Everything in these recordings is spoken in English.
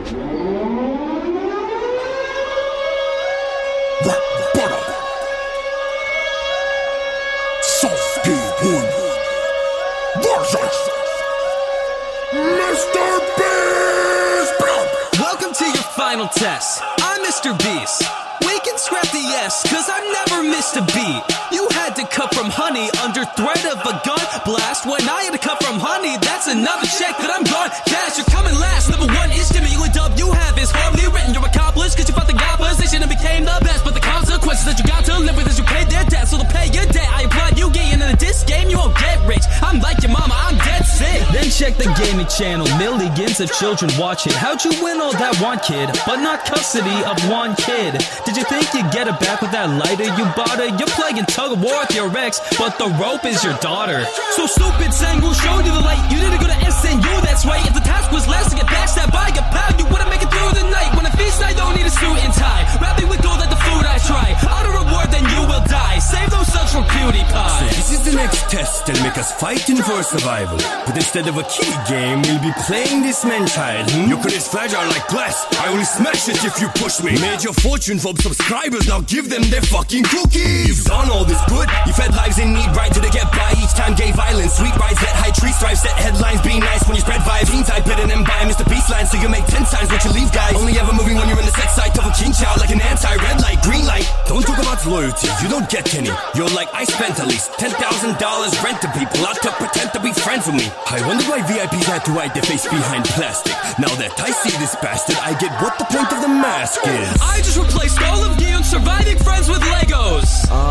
Welcome to your final test. I'm Mr. Beast. We can scrap the S, cause I've never missed a beat. You had to cut from honey under threat of a gun blast. When I had to cut from honey, that's another check that I'm gone. Cash, you're coming last. Number one is Jimmy. You a dub you have is hardly written. You're accomplished cause you fought the opposition and became the best. But the consequences that you got to live with is you paid their debt. So to pay your debt, I applied you getting into this game, you won't get rich. I'm like your mama, I'm dead sick. Then check the gaming channel, millions of children watch it. How'd you win all that one kid, but not custody of one kid? Did you think you'd get it back with that lighter you bought her? You're playing tug of war with your ex, but the rope is your daughter. So stupid saying we'll show you the light. You didn't go to SNU, that's right. If the task was last to get backstabbed by a pal, you wouldn't make it through the night. When a feast, I don't need a suit and tie. Rapping with gold like the food I try. Out of reward, then you will die. Save those sucks for PewDiePie. So this is the next test and make us fighting for survival. But instead of a key game, we'll be playing this man-child. Your career's fragile like glass. I will smash it if you push me. Made your fortune from subscribers, now give them their fucking cookies. You've done all this good. You fed lives in need right till they get by. Each time gay violence, sweet rides, let high trees thrive. Set headlines, be nice when you spread vibes. Teens I better than buy Mr. Beast line, so you make 10 times what you leave, guys. Only ever moving when you're in the sex site of a king child, like an anti-red light, green light. Don't talk about loyalty, you don't get any. You're like, I spent at least $10,000 rent to people out to pretend to be friends with me. I wonder why VIPs had to hide their face behind plastic. Now that I see this bastard, I get what the point of the mask is. I just replaced all of you and surviving friends with Legos.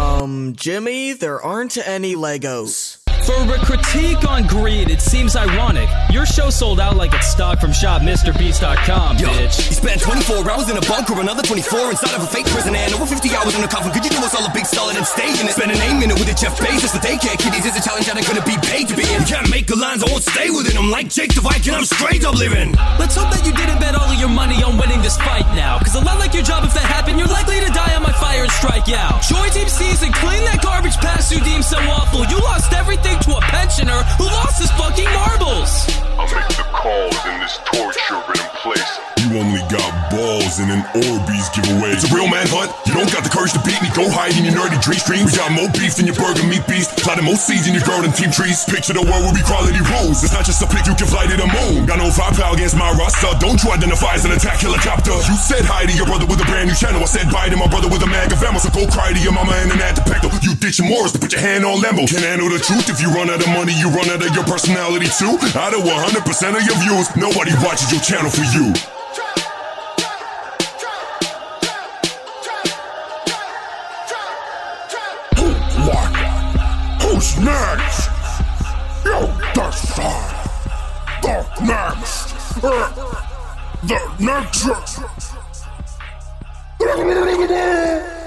Jimmy, there aren't any Legos. For a critique on greed, it seems ironic. Your show sold out like it's stock from shopmrbeast.com, bitch. You spent 24 hours in a bunker, another 24 inside of a fake prison, and over 50 hours in a coffin. Could you do us all a big solid and stay in it? Spend an 8 minute with a Jeff Bezos for daycare kiddies is a challenge that ain't gonna be paid to be in. You can't make the lines, I won't stay within them. Like Jake the Viking, I'm straight up living. Let's hope that you didn't bet all of your money on winning this fight now. Cause a lot like your job, if that happened, you're likely to die on my fire and strike out. Joy Team Season, clean that garbage past you deem so awful. You lost everything to a pensioner who lost his fucking marbles. I'll make the calls in this torture-ridden place. You only got balls in an Orbeez giveaway. It's a real manhunt. You don't got the courage to beat me. Go hide in your nerdy dream streams. We got more beef than your burger meat beast. Plotting more seeds in your garden team trees. Picture the world with equality rules. It's not just a pic you can fly to the moon. Got no firepower against my roster. Don't you identify as an attack helicopter. You said hi to your brother with a brand new channel. I said bye to my brother with a mag of ammo. So go cry to your mama and an antipecto. You ditch Morris to put your hand on Lambo. Can't handle the truth. If you run out of money, you run out of your personality too. Out of 100% of your views, nobody watches your channel for you. Who's next? You decide. The next.